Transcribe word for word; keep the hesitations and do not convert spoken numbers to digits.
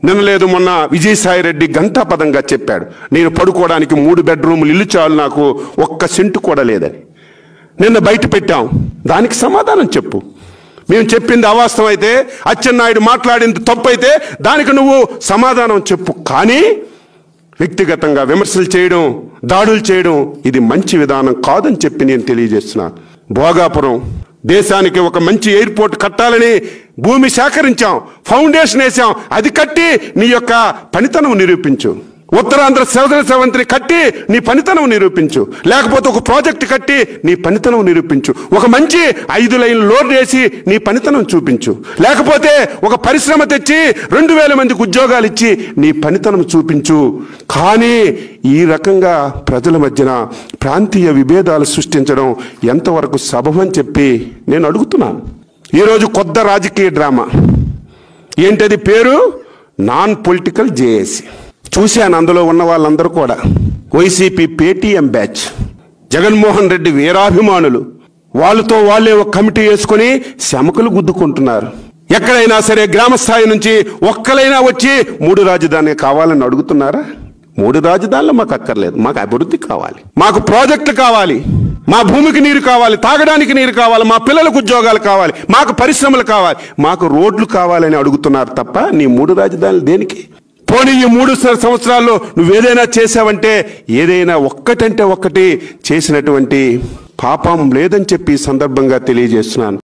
నిన్న లేదు మొన్న విజయసాయి రెడ్డి ఘంటాపదంగా చెప్పాడు, నేను పడుకోవడానికి మూడు బెడ్రూములు ఇల్లు చాలు, నాకు ఒక్క సెంటు కూడా లేదని. నిన్న బయట పెట్టాం, దానికి సమాధానం చెప్పు. మేము చెప్పింది అవాస్తవం అయితే, అచ్చెన్నాయుడు మాట్లాడింది తప్పు అయితే దానికి నువ్వు సమాధానం చెప్పు. కానీ వ్యక్తిగతంగా విమర్శలు చేయడం, దాడులు చేయడం ఇది మంచి విధానం కాదని చెప్పి నేను తెలియజేస్తున్నా. భోగాపురం దేశానికి ఒక మంచి ఎయిర్పోర్ట్ కట్టాలని భూమి సేకరించాం, ఫౌండేషన్ వేసాం, అది కట్టి నీ యొక్క పనితనం నిరూపించు. ఉత్తరాంధ్ర శాసనసభని కట్టి నీ పనితనం నిరూపించు, లేకపోతే ఒక ప్రాజెక్టు కట్టి నీ పనితనం నిరూపించు, ఒక మంచి ఐదు లైన్లు లోడ్ వేసి నీ పనితనం చూపించు, లేకపోతే ఒక పరిశ్రమ తెచ్చి రెండు వేల మందికి ఉద్యోగాలు ఇచ్చి నీ పనితనం చూపించు. కానీ ఈ రకంగా ప్రజల మధ్యన ప్రాంతీయ విభేదాలు సృష్టించడం ఎంతవరకు సబబని చెప్పి నేను అడుగుతున్నాను. ఈరోజు కొత్త రాజకీయ డ్రామా ఏంటది? పేరు నాన్ పొలిటికల్ జేఏసీ. చూశాను, అందులో ఉన్న వాళ్ళందరూ కూడా వైసీపీ పేటీఎం బ్యాచ్, జగన్మోహన్ రెడ్డి వీరాభిమానులు. వాళ్ళతో వాళ్ళే ఒక కమిటీ వేసుకొని శమకలు గుద్దుకుంటున్నారు. ఎక్కడైనా సరే గ్రామ స్థాయి నుంచి ఒక్కలైనా వచ్చి మూడు రాజధాని కావాలని అడుగుతున్నారా? మూడు రాజధానులు మాకు అక్కర్లేదు, మాకు అభివృద్ధి కావాలి, మాకు ప్రాజెక్టులు కావాలి, మా భూమికి నీరు కావాలి, తాగడానికి నీరు కావాలి, మా పిల్లలకు ఉద్యోగాలు కావాలి, మాకు పరిశ్రమలు కావాలి, మాకు రోడ్లు కావాలని అడుగుతున్నారు తప్ప నీ మూడు రాజధానులు దేనికి? పోనీ ఈ మూడు సంవత్సరాల్లో నువ్వేదైనా చేసావంటే ఏదైనా ఒక్కటంటే ఒక్కటి చేసినటువంటి పాపం లేదని చెప్పి సందర్భంగా తెలియజేస్తున్నాను.